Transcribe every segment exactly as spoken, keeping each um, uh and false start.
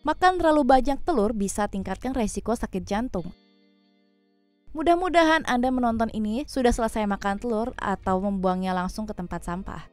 Makan terlalu banyak telur bisa tingkatkan resiko sakit jantung. Mudah-mudahan Anda menonton ini sudah selesai makan telur atau membuangnya langsung ke tempat sampah.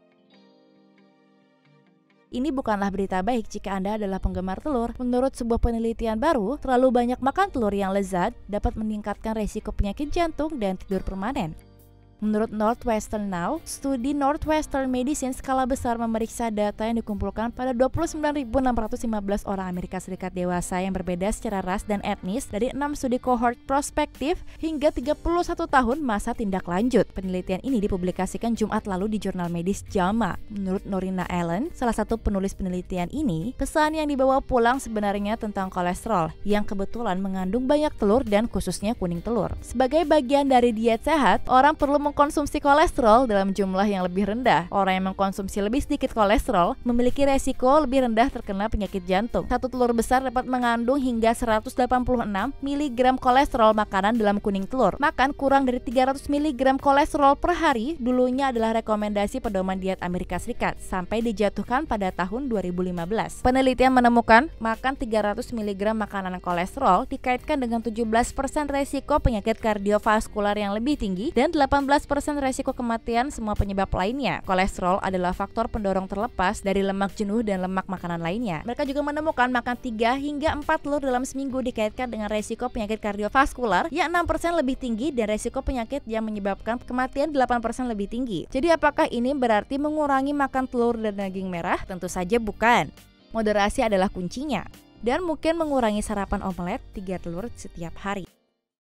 Ini bukanlah berita baik jika Anda adalah penggemar telur. Menurut sebuah penelitian baru, terlalu banyak makan telur yang lezat dapat meningkatkan resiko penyakit jantung dan tidur permanen. Menurut Northwestern Now, studi Northwestern Medicine skala besar memeriksa data yang dikumpulkan pada dua puluh sembilan ribu enam ratus lima belas orang Amerika Serikat dewasa yang berbeda secara ras dan etnis dari enam studi kohort prospektif hingga tiga puluh satu tahun masa tindak lanjut. Penelitian ini dipublikasikan Jumat lalu di jurnal medis JAMA. Menurut Norina Allen, salah satu penulis penelitian ini, pesan yang dibawa pulang sebenarnya tentang kolesterol yang kebetulan mengandung banyak telur dan khususnya kuning telur. Sebagai bagian dari diet sehat, orang perlu mengkonsumsi kolesterol dalam jumlah yang lebih rendah. Orang yang mengkonsumsi lebih sedikit kolesterol memiliki resiko lebih rendah terkena penyakit jantung. Satu telur besar dapat mengandung hingga seratus delapan puluh enam miligram kolesterol makanan dalam kuning telur. Makan kurang dari tiga ratus miligram kolesterol per hari dulunya adalah rekomendasi pedoman diet Amerika Serikat sampai dijatuhkan pada tahun dua ribu lima belas. Penelitian menemukan makan tiga ratus miligram makanan kolesterol dikaitkan dengan tujuh belas persen resiko penyakit kardiovaskular yang lebih tinggi dan delapan belas persen resiko kematian semua penyebab lainnya. Kolesterol adalah faktor pendorong terlepas dari lemak jenuh dan lemak makanan lainnya. Mereka juga menemukan makan tiga hingga empat telur dalam seminggu dikaitkan dengan resiko penyakit kardiovaskular yang enam persen lebih tinggi dan resiko penyakit yang menyebabkan kematian delapan persen lebih tinggi. Jadi apakah ini berarti mengurangi makan telur dan daging merah? Tentu saja bukan. Moderasi adalah kuncinya. Dan mungkin mengurangi sarapan omelet tiga telur setiap hari.